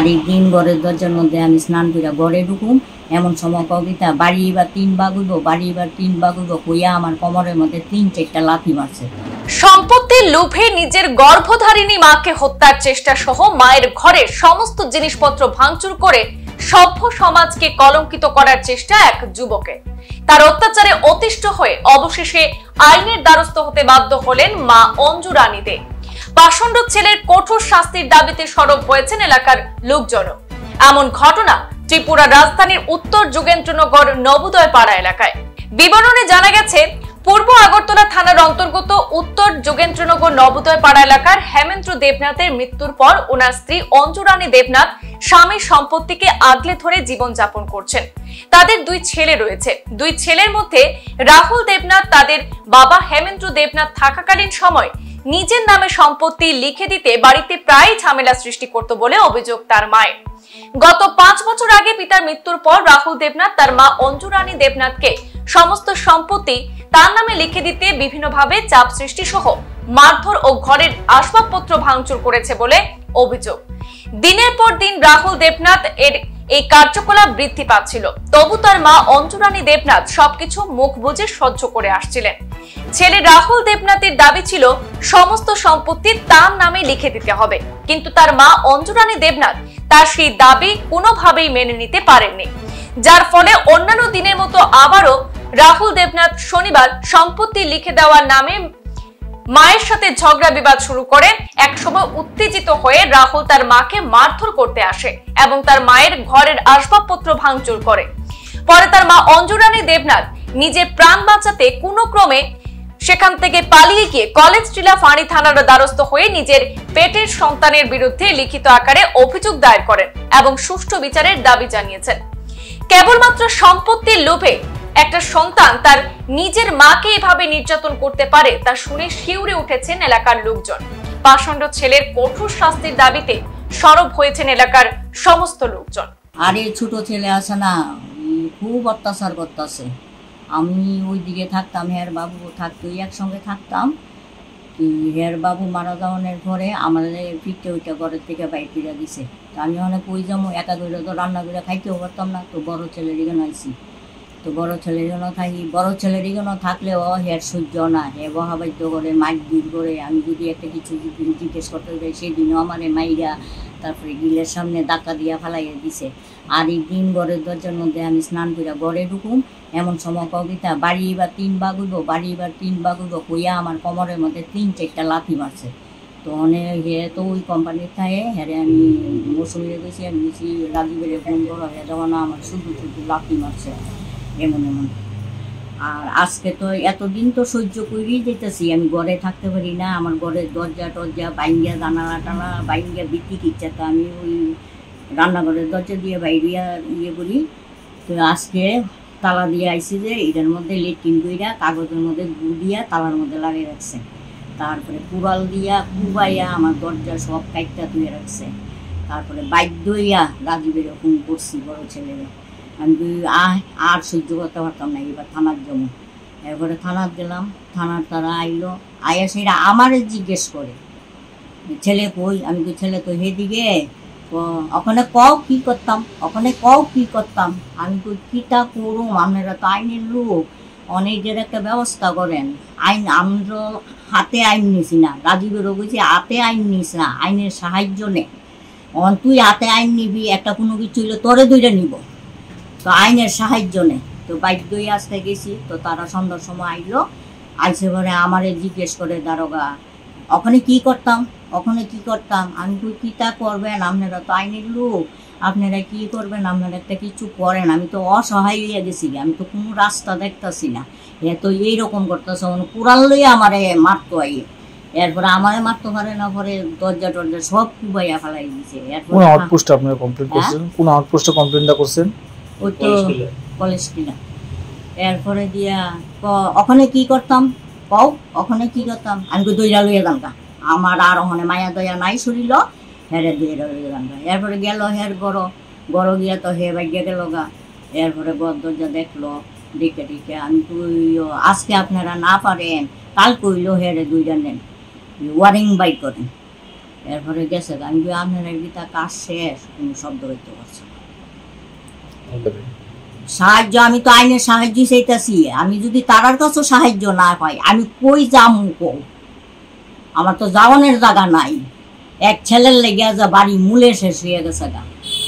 দিন ঘরের দরজার মধ্যে আমি স্নান করে ঘরে ঢুকুম, এমন সময় কবিতা বাড়ি এবার 3 ভাগ হইব, বাড়ি এবার 3 ভাগ হইব কইয়া আমার কোমরের মধ্যে 3-4টা লাথি মারছে। সম্পত্তির লোভে নিজের গর্ভধারিণী মাকে হত্যার চেষ্টা সহ মায়ের ঘরের সমস্ত জিনিসপত্র ভাঙচুর করে সভ্য সমাজকে কলঙ্কিত করার চেষ্টা এক যুবকের। তার অত্যাচারে অতিষ্ঠ হয়ে অবশেষে আইনের দ্বারস্থ হতে বাধ্য হলেন মা অঞ্জু রানী দে। পাষণ্ড ছেলের কঠোর শাস্তির দাবিতে সরব হয়েছেন এলাকার লোকজন। এমন ঘটনা ত্রিপুরা রাজধানীর উত্তর যোগেন্দ্রনগর নবোদয় পাড়া এলাকায়। বিবরণে জানা গেছে, পূর্ব আগরতলা থানার অন্তর্গত উত্তর যোগেন্দ্রনগর নবোদয় পাড়া এলাকার হেমেন্দ্র দেবনাথের মৃত্যুর পর ওনার স্ত্রী অঞ্জু রানী দেবনাথ স্বামীর সম্পত্তিকে আগলে ধরে জীবনযাপন করছেন। তাদের 2 ছেলে রয়েছে। 2 ছেলের মধ্যে রাহুল দেবনাথ তাদের বাবা হেমেন্দ্র দেবনাথ থাকাকালীন সময় নিজের নামে সম্পত্তি লিখে দিতে বাড়িতে প্রায় ঝামেলা সৃষ্টি করত বলে অভিযোগ তার মায়ের। গত 5 বছর আগে পিতার মৃত্যুর পর রাহুল দেবনাথ তার মা অঞ্জু রানী দেবনাথকে সমস্ত সম্পত্তি তার নামে লিখে দিতে বিভিন্নভাবে চাপ সৃষ্টি সহ মারধর ও ঘরের আসবাবপত্র ভাঙচুর করেছে বলে অভিযোগ। দিনের পর দিন রাহুল দেবনাথ এর এই কার্যকলাপ বৃদ্ধি পাচ্ছিল, তবু তার মা অঞ্জু রানী দেবনাথ সবকিছু মুখ বুজে সহ্য করে আসছিলেন। ছেলে রাহুল দেবনাথের দাবি ছিল সমস্ত সম্পত্তি তার নামে লিখে দিতে হবে, কিন্তু তার মা অঞ্জু রানী দেবনাথ তার সেই দাবি কোনোভাবেই মেনে নিতে পারেননি, যার ফলে অন্যান্য দিনের মতো আবারও রাহুল দেবনাথ শনিবার সম্পত্তি লিখে দেওয়ার নামে মায়ের সাথে ঝগড়া বিবাদ শুরু করে। একসময় উত্তেজিত হয়ে রাহুল তার মাকে মারধর করতে আসে এবং তার মায়ের ঘরের আসবাবপত্র ভাঙচুর করে। পরে তার মা অঞ্জু রানী দেবনাথ নিজের প্রাণ বাঁচাতে কোনো ক্রমে সেখান থেকে পালিয়ে গিয়ে কলেজ টিলা ফাঁড়ি থানার দ্বারস্থ হয়ে নিজের পেটের সন্তানের বিরুদ্ধে লিখিত আকারে অভিযোগ দায়ের করেন এবং সুষ্ঠু বিচারের দাবি জানিয়েছেন। কেবলমাত্র সম্পত্তির লোভে একটা সন্তান তার নিজের মাকে এভাবে নির্যাতন করতে পারে তা শুনে শিউরে উঠেছেন এলাকার লোকজন। পাষণ্ড ছেলের কঠোর শাস্তির দাবিতে সরব হয়েছেন এলাকার সমস্ত লোকজন। আর এই ছোট ছেলে আছে না, খুব অত্যাচার করতেছে। আমি ওই দিকে থাকতাম, হের বাবু থাকতো, একসঙ্গে থাকতাম। হের বাবু মারা যাওয়ার পরে আমাদের ফিরতে ওইটা ঘরের থেকে বাইর করে দিছে। তো আমি অনেক ওই যাবো, একা করে তো রান্না করে খাইতেও পারতাম না। তো বড় ছেলের এখানে আইসি, তো বড় ছেলের জন্য থাকি। বড় ছেলের জন্য থাকলেও হের সহ্য না, হে বহাবাদ্য করে মাইক দূর করে। আমি যদি একটা কিছু জিজ্ঞেস করতে যাই সেদিনও আমার মাইরা তারপরে গিলের সামনে ধাক্কা দিয়া ফেলাইয়া দিছে। আর এই দিন ঘরের দরজার মধ্যে আমি স্নান করে ঘরে ঢুকুম, এমন সময় কবিতা বাড়ি এবার 3 ভাগ হইব, বাড়ি এবার 3 ভাগ হইব কইয়া আমার কোমরের মধ্যে 3-4টা লাথি মারছে। তো অনেক হে তো ওই কোম্পানির থাকে, হ্যাঁ আমি মৌসুমে গেছি, আমি গেছি রাজীবের ফোন করো, হ্যাঁ যেমন আমার শুধু লাথি মারছে এমন এমন। আর আজকে তো এতদিন তো সহ্য করেই যেতেছি, আমি ঘরে থাকতে পারি না। আমার ঘরের দরজা টরজা বাইঙ্গা, জানালা টানা বাইঙ্গা বিক্রি কিচ্ছা, তো আমি ওই রান্নাঘরের দরজা দিয়ে বাইরিয়া করি। তো আজকে তালা দিয়ে আইসি যে এটার মধ্যে লেট্রিন কইরা কাগজের মধ্যে গু দিয়া তালার মধ্যে লাগিয়ে রাখছে। তারপরে কুড়াল দিয়া কুবাইয়া আমার দরজা সব কাইটটা ধুয়ে রাখছে। তারপরে বাধ্য হইয়া রাজীবের ফোন করছি বড় ছেলেরা। আমি আর সহ্য করতে পারতাম না, এবার থানার জন্য। এরপরে থানার গেলাম, থানার তারা আইলো, আয়া সেটা আমারে জিজ্ঞেস করে ছেলে কই। আমি তো ছেলে তো হেদিকে, ওখানে কও কি করতাম, ওখানে কও কি করতাম। আমি তো কিটা করুম, আপনারা তো আইনের লোক, অনেকের একটা ব্যবস্থা করেন। আইন আমরা হাতে আইন নিছি না, রাজীবেরও বলছি হাতে আইন নিস না, আইনের সাহায্য নে। তুই হাতে আইন নিবি, একটা কোনো কিছু হইলে তোরে ধরে নিব, তো আইনের সাহায্য নেই। তো বাধ্যই আসতে গেছি। তো তারা সন্ধ্যার সময় আইলো, আইসে পরে আমারে জিজ্ঞেস করে দারোগা ওখানে কি করতাম, ওখানে কি করতাম। আমি তো কিটা করবেন, আপনারা তো আইনের লোক, আপনারা কি করবেন, আপনারা একটা কিছু করেন। আমি তো অসহায় হইয়া গেছি, আমি তো কোনো রাস্তা দেখতেছি না। এ তো এইরকম করতেছে, কুড়াল লইয়া আমারে মারতো আইয়ে। এরপরে আমারে মারতে পারে না, পরে দরজা টরজা সব কুবাইয়া ফেলাই দিছে। কোন আউটপোস্টে আপনারা কমপ্লেইন করছেন? কোন আউটপোস্টে কমপ্লেইনটা করছেন? ওই তো কলেজ কিনা। এরপরে দিয়া ওখানে কি করতাম কও, ওখানে কি করতাম। আমি তো দইরা লইয়া যামকা, আমার আর ওখানে মায়া দয়া নাই শরীর, হেরে দইরা লইয়া যামকা। এরপরে গেল হের গড় গিয়া তো হে বাইয়া গেল গা। এরপরে ঘর দরজা দেখলো, দেখে দেখে আমি তো আজকে আপনারা না পারেন, কাল কইলো হেরে দইরা নেন, ওয়ারিং বাই করেন। এরপরে গেছে আমি আপনার গীতা কাজ শেষ, কোনো শব্দ করতে পারছি না। সাহায্য আমি তো আইনের সাহায্য চাইতেছি, আমি যদি তারার কাছেও সাহায্য না পাই আমি কই যামু কো? আমার তো যাওয়ানোর জায়গা নাই। এক ছেলের লেগে যা বাড়ি মূলে শেষ হয়ে গেছে গা,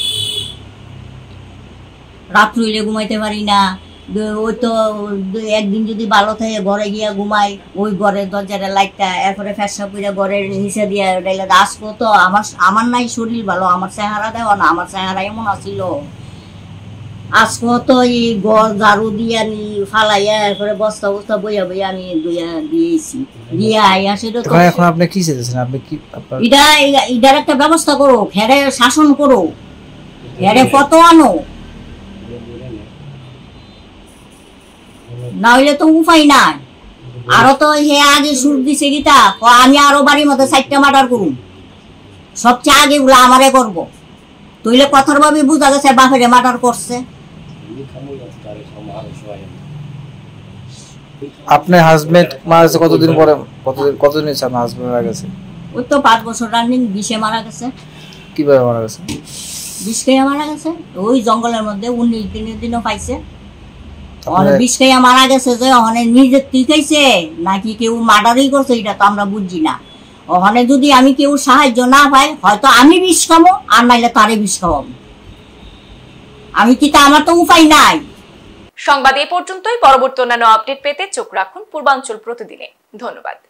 রাত্রি হইলে ঘুমাইতে পারি না। ওই তো একদিন যদি ভালো থাকে ঘরে গিয়া ঘুমাই, ওই ঘরের দরজাটা লাইটটা এরপরে ফেসা পুজা ঘরের নিচে দিয়ে ডাইলে আসবো। তো আমার নাই শরীর ভালো, আমার চেহারা দেওয়া না, আমার চেহারা এমন আছিল আজকে তো এই ঘর ঝাড়ু দিয়া নি ফালাইয়া এরপরে বস্তা বস্তা বইয়া বইয়া আমি দিয়েছি দিয়ে আইয়া। সেটা তো এখন আপনি কি চাইতেছেন? আপনি কি এটার একটা ব্যবস্থা করো, ফেরে শাসন করো, ফেরে কত আনো, না হইলে তো উপায় নাই। আরো তো হে আগে সুর দিছে গীতা, আমি আরো বাড়ির মধ্যে 4টা মার্ডার করুন, সবচেয়ে আগে গুলো আমারে করবো। তইলে কথার ভাবে বুঝা গেছে বাপেরে মার্ডার করছে। আপনার হাজবেন্ড মারা গেছে কতদিন পরে? কতদিন হয়েছে আপনার হাজবেন্ড মারা গেছে? ওই তো 5 বছর রানিং, 20-এ মারা গেছে। কিভাবে মারা গেছে? 20 খাইয়া মারা গেছে, ওই জঙ্গলের মধ্যে 19 দিনের দিনও পাইছে। 20 খাইয়া মারা গেছে যে ওখানে নিজের তুই খাইছে নাকি কেউ মার্ডারই করছে এটা তো আমরা বুঝছি না। ওখানে যদি আমি কেউ সাহায্য না পাই, হয়তো আমি বিষ খাবো আর নাইলে তারে বিষ খাওয়াবো। আমি কি তা, আমার তো উপায় নাই। সংবাদ এই পর্যন্তই। পরবর্তী অন্যান্য আপডেট পেতে চোখ রাখুন পূর্বাঞ্চল প্রতিদিনে। ধন্যবাদ।